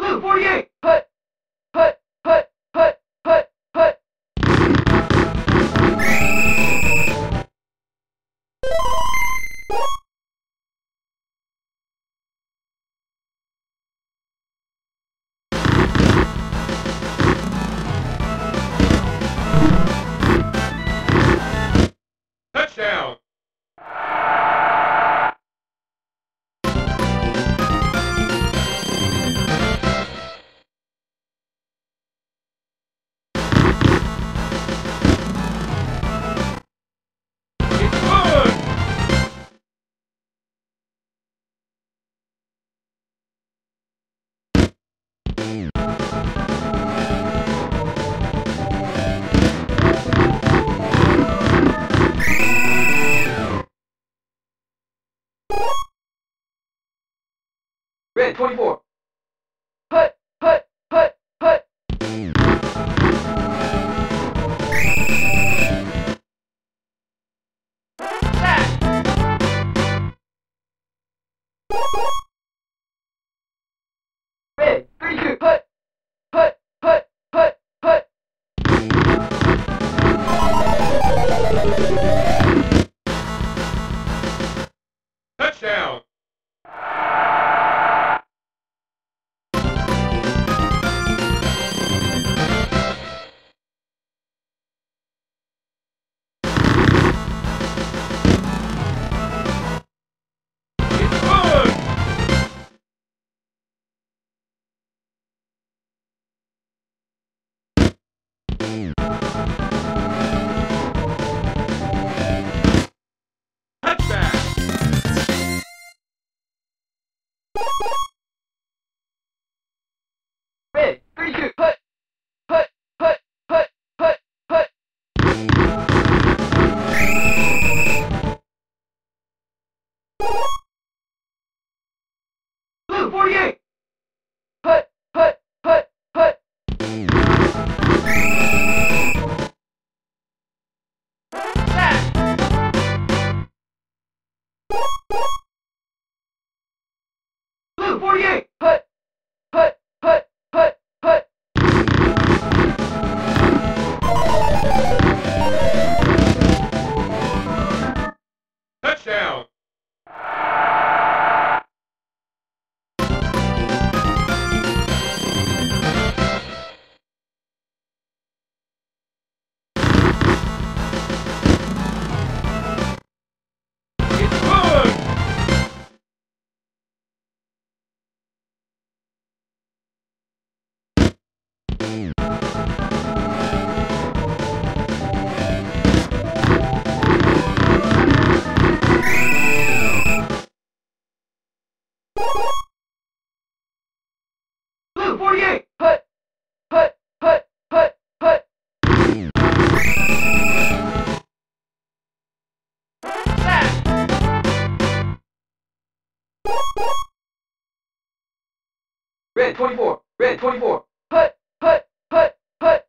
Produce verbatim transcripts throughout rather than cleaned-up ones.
Blue forty-eight. Put. Put. Put. Put. Put. Put. Touchdown! It's good! Red twenty-four. Put. Put. Put. Put. Red thirty-two. Put. Put. Put. Put. Put. Touchdown! It's good! Touchdown! Red thirty-two. Put. Put. Put. Put. Put. Put. Blue forty-eight. Put. Put. Put. Put. Blue forty-eight. Put. Put. Put. Put. Put. Touchdown! It's good! Blue forty-eight. Put. Put. Put. Put. Put. Red twenty-four. Red twenty-four. Put. Put. Put. Put.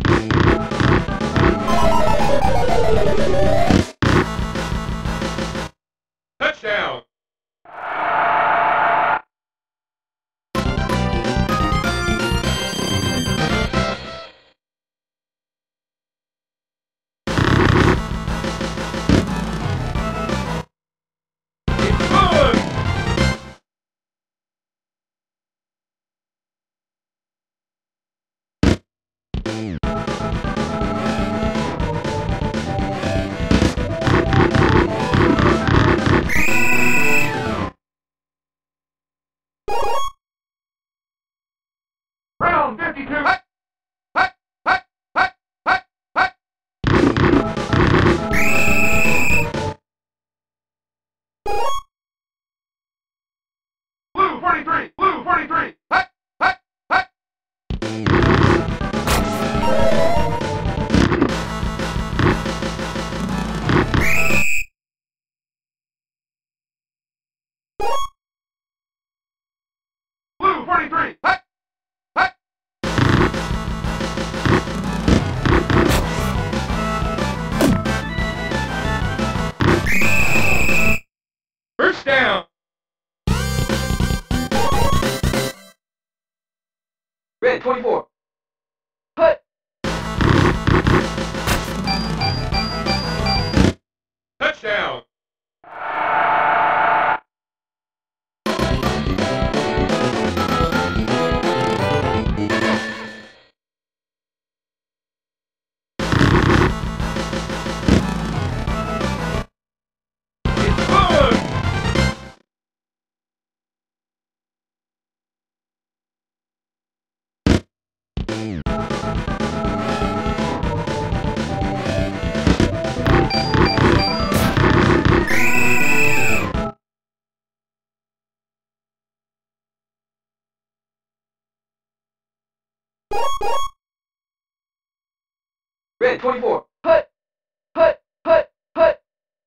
Touchdown! It's good! Round fifty-two! Hut! Hut! Hut! Hut! Hut! Hut! Blue forty-three! Blue forty-three! Hut! Hut! Hut! Blue forty-three! Hut! Hut! First down! Red twenty-four. Hut. Touchdown. Red twenty-four. Hut. Hut. Hut. Hut.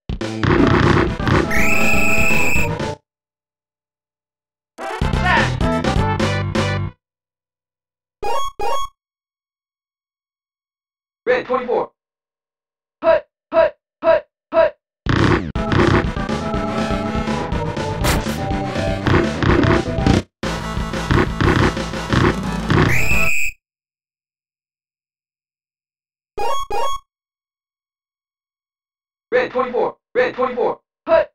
Red twenty-four. Hut. Hut. Hut. Hut. Red twenty-four. Red twenty-four. Hut.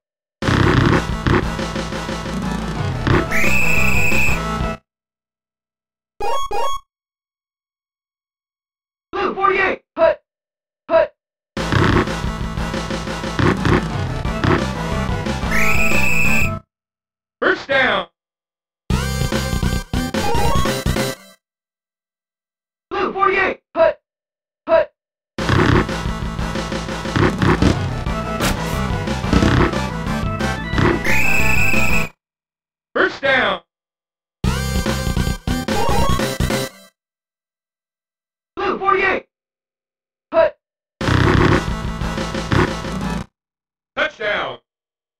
Blue forty-eight. Hut. Hut. First down. Blue forty-eight. Hut. Hut. First down. Blue forty-eight. Hut. Touchdown.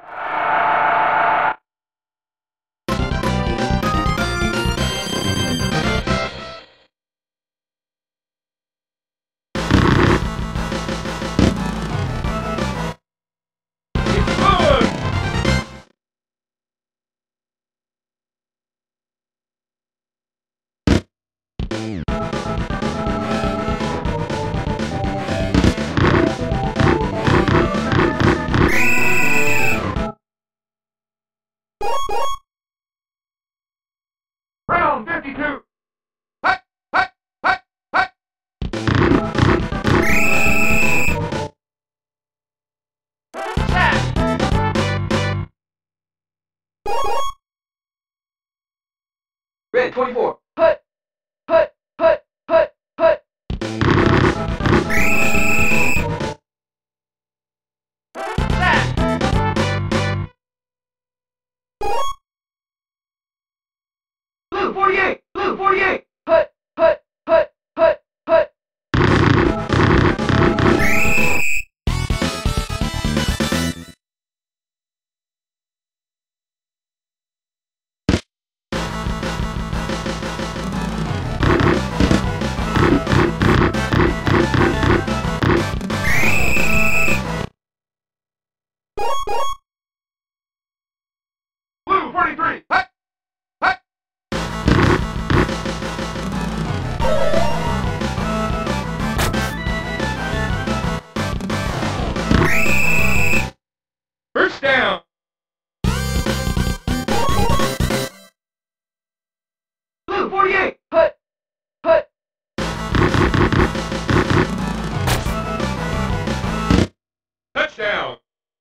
Round fifty-two. Hut, hut, hut, hut. Red twenty-four. Hut. Hut. Hut. Hut. Hut. Blue forty-eight. Blue forty-eight. Hut. Hut. Hut. Hut. Hut. Blue forty-three. Hut, hut. First down. Blue forty-eight. Hut. Hut. Touchdown.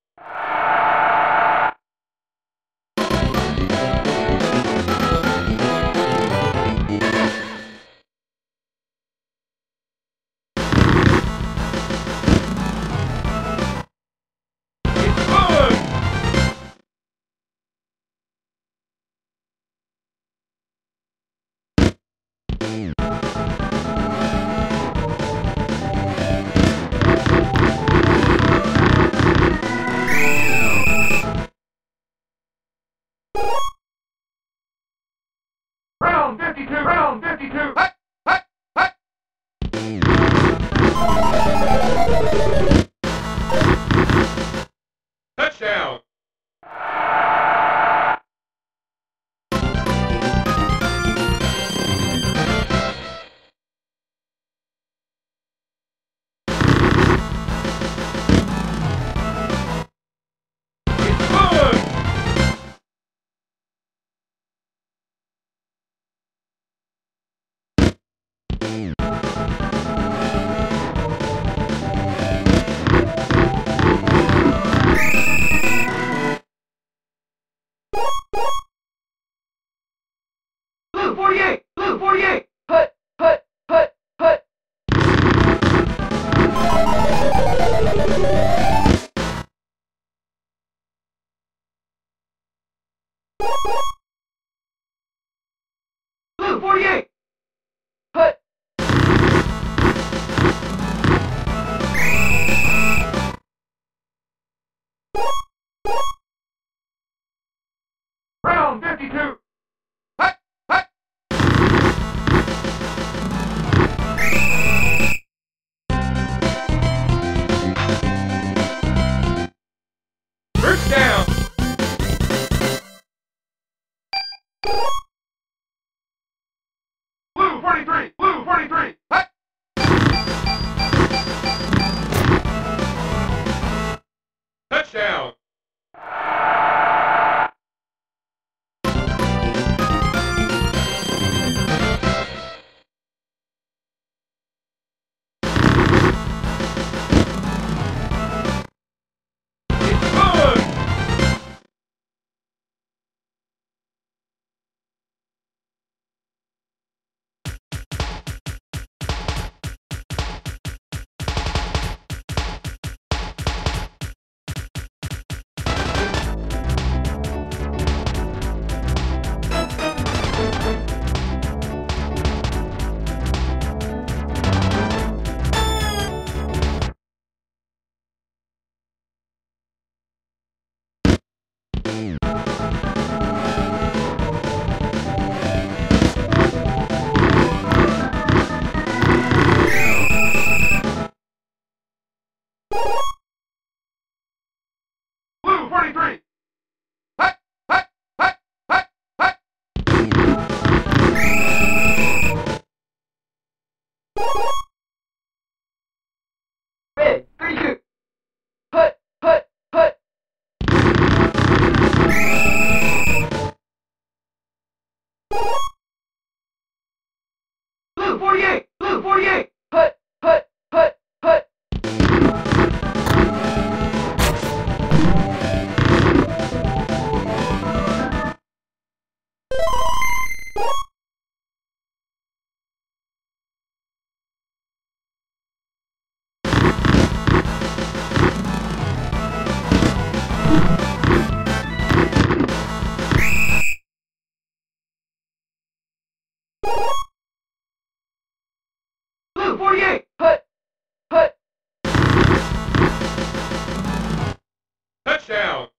Round fifty-two. Round fifty-two. Hut, hut, hut. Touchdown. Blue forty-eight! Blue forty-eight! Hut! Hut! Hut! Hut! Blue forty-eight! Hut! Round fifty-two. Hut, hut. First down. Blue forty-three. Blue forty-three. Hut. Touchdown. Blue forty-three. Hut, hut, hut, hut, hut. Red thirty-two! Hut! Hut! Hut! Blue forty-eight! Blue forty-eight! Hut! Hut! Hut! Hut! Blue forty-eight! Hut! Hut! Touchdown.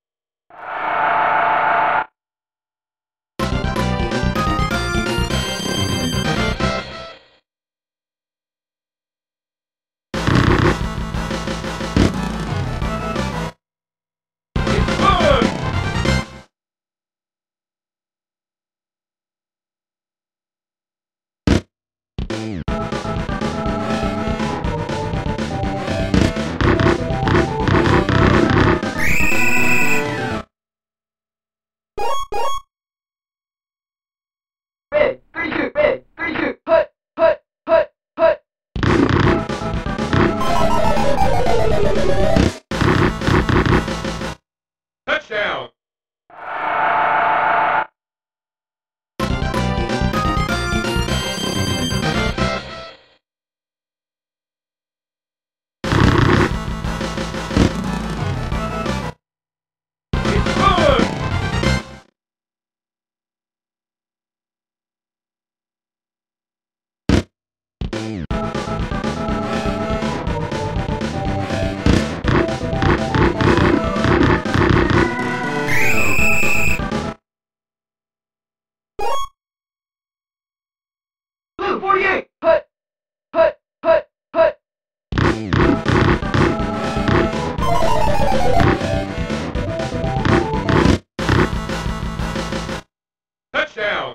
Red thirty-two! Red thirty-two! Hut! Hut! Hut! Hut! Touchdown. Blue forty-eight! Hut! Hut! Hut! Hut! Touchdown.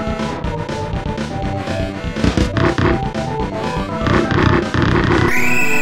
Good.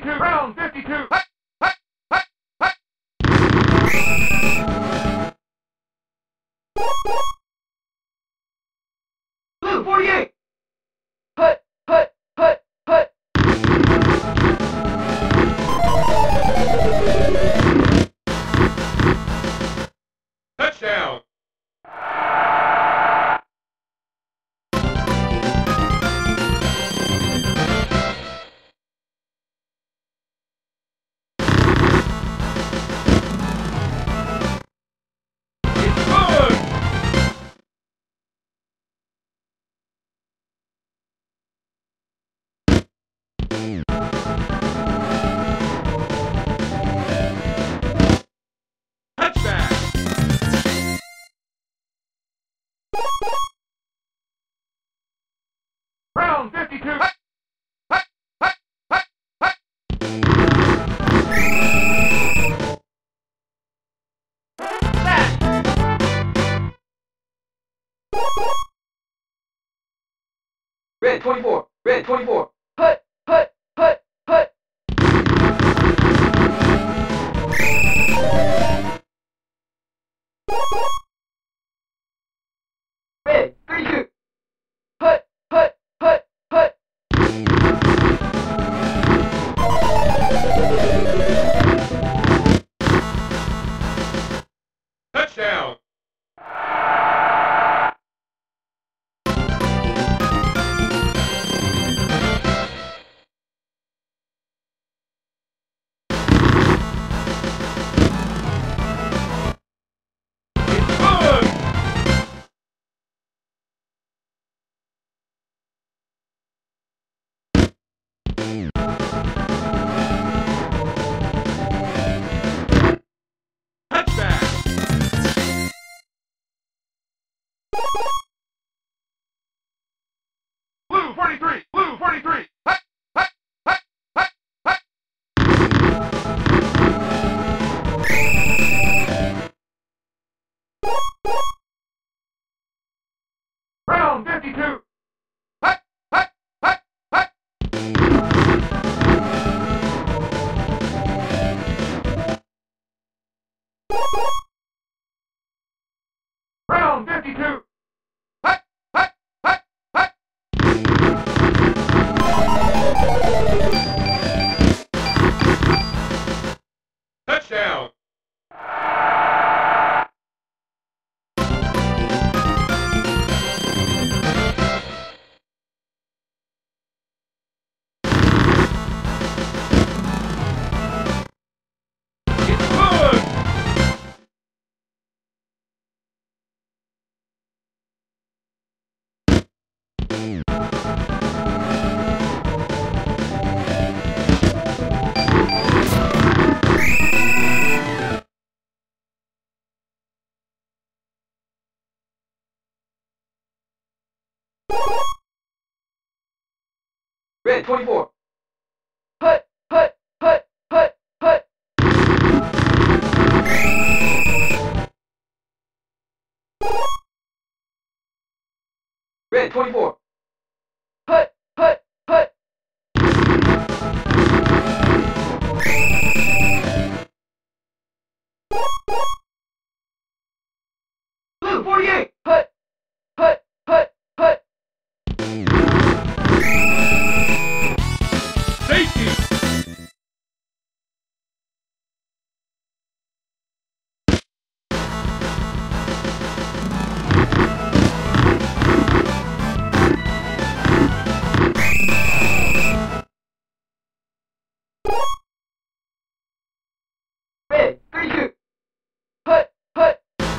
fifty-two. Round fifty-two. Hut, hut, hut, hut. Blue forty-eight. Hut, hut, hut, hut. Touchdown. Round fifty-two. Hut, hut, hut, hut, hut. Red twenty-four. Red twenty-four. Hut, hut, hut, hut. Red thirty-two. Hut, hut, hut, hut. Touchdown. Blue forty-three. Blue forty-three. Hut, hut, hut, hut, hut. Round fifty-two. Hut, hut, hut, hut. Round fifty-two. Hut, hut, hut, hut. Touchdown. Red twenty-four. Hut, hut, hut, hut, hut. Red twenty-four. Hut, hut, hut. Blue forty-eight. Hut, hut, hut, hut. Safety. Red thirty-two. Hut, hut.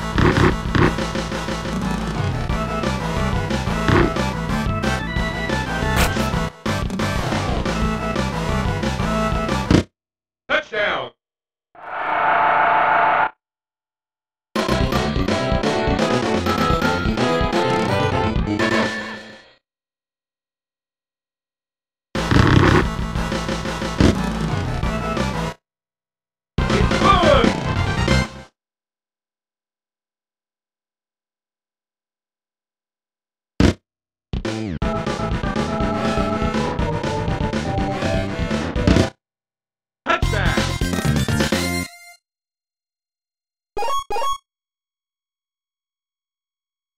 Touchdown.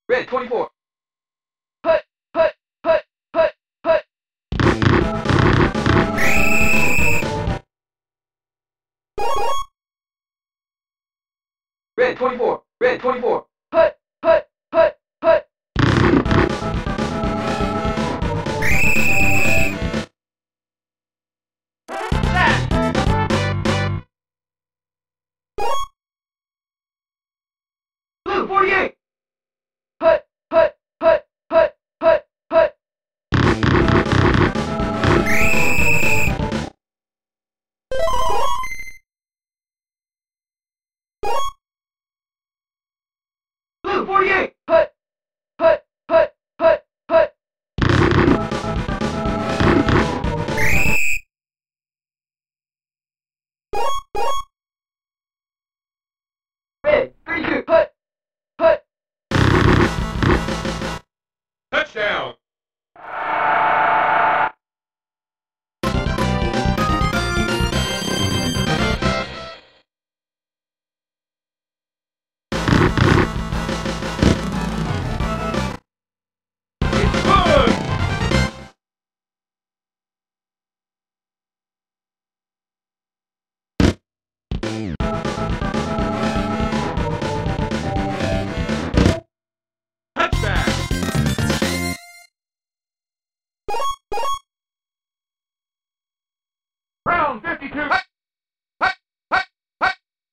Red twenty-four. Hut, hut, hut, hut, hut. Red twenty-four. Red twenty-four. Hut, hut, hut, hut. Blue forty-eight. Hut, hut, hut, hut, hut, hut. Blue forty-eight. Hut, hut, hut, hut, hut. Red thirty-two. Hut, hut. Touchdown. Round fifty-two. Hut, hut, hut, hut.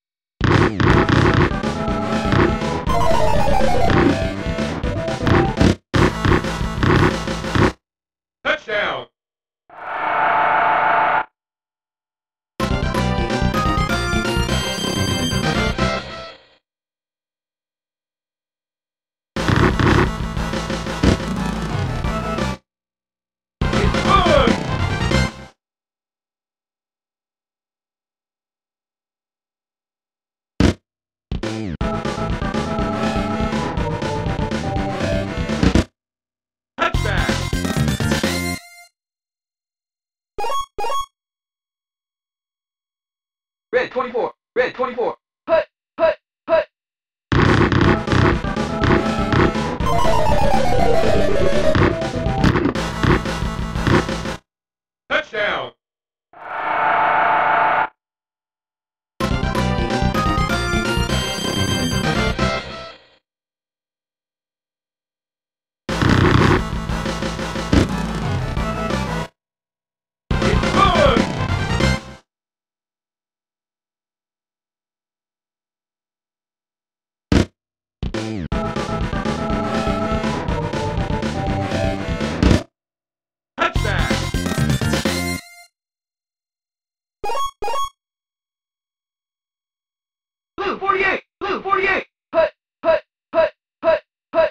Touchdown. Red twenty-four. Red twenty-four. Hut, hut, hut. Touchdown. Blue forty-eight. Blue forty-eight. Hut, hut, hut, hut, hut.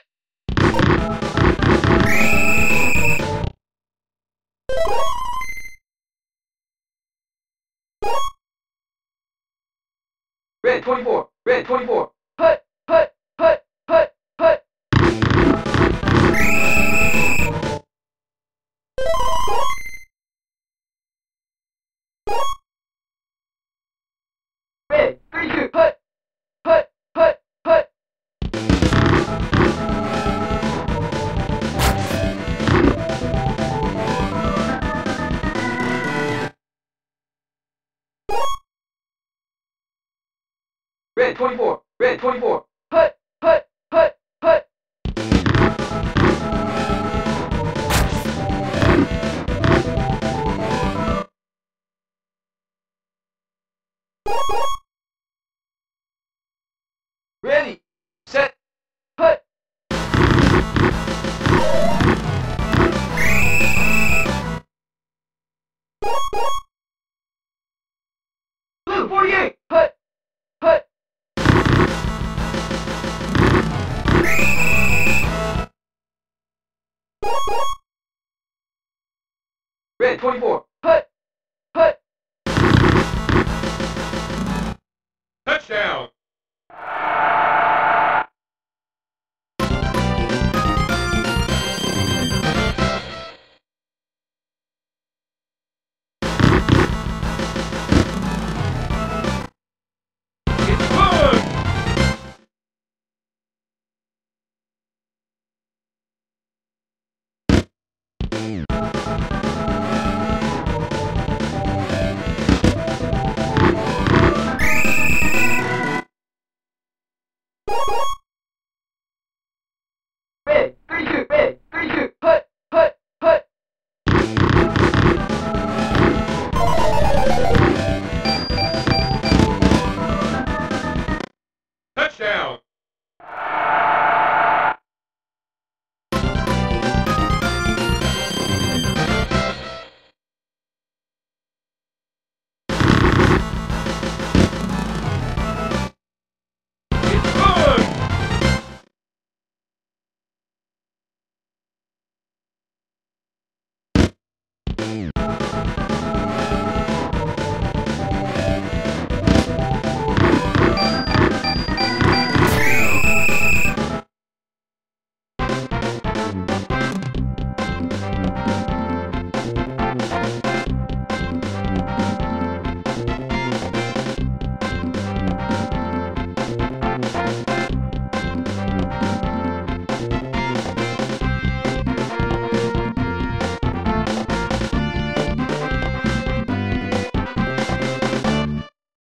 Red twenty-four. Red twenty-four. Hut, hut, hut, hut, hut. Red thirty-two. Hut, hut, hut, hut. Red twenty-four. Red twenty-four. Hut, hut, hut, hut. Ready. Set. Hut. Blue forty-eight. Hut, hut. Red twenty-four.